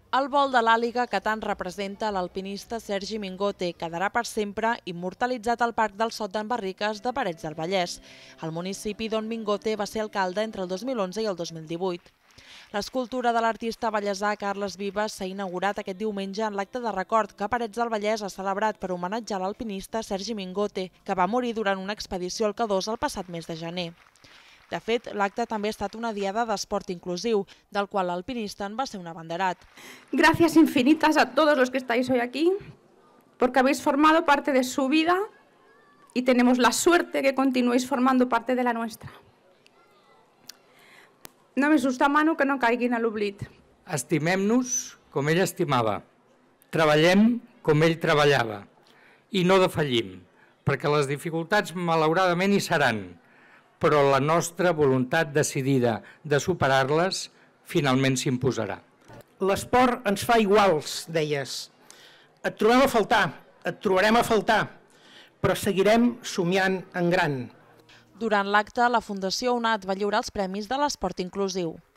El vol de l'àliga que tant representa l'alpinista Sergi Mingote quedarà per sempre immortalitzat al Parc del Sot d'en Barriques de Parets del Vallès, el municipi d'on Mingote va ser alcalde entre el 2011 i el 2018. L'escultura de l'artista vallesà Carles Vives s'ha inaugurat aquest diumenge en l'acte de record que Parets del Vallès ha celebrat per homenatjar l'alpinista Sergi Mingote, que va morir durant una expedició al K2 el passat mes de gener. De fet, l'acte també ha estat una diada d'esport inclusiu, del qual l'alpinista en va ser un abanderat. Gracias infinitas a todos los que estáis hoy aquí, porque habéis formado parte de su vida y tenemos la suerte que continuéis formando parte de la nuestra. Només us demano que no caiguin a l'oblit. Estimem-nos com ell estimava, treballem com ell treballava i no defallim, perquè les dificultats malauradament hi seran, però la nostra voluntat decidida de superar-les finalment s'imposarà. L'esport ens fa iguals, deies. Et trobem a faltar, et trobarem a faltar, però seguirem somiant en gran. Durant l'acte, la Fundació UNAT va lliurar els premis de l'esport inclusiu.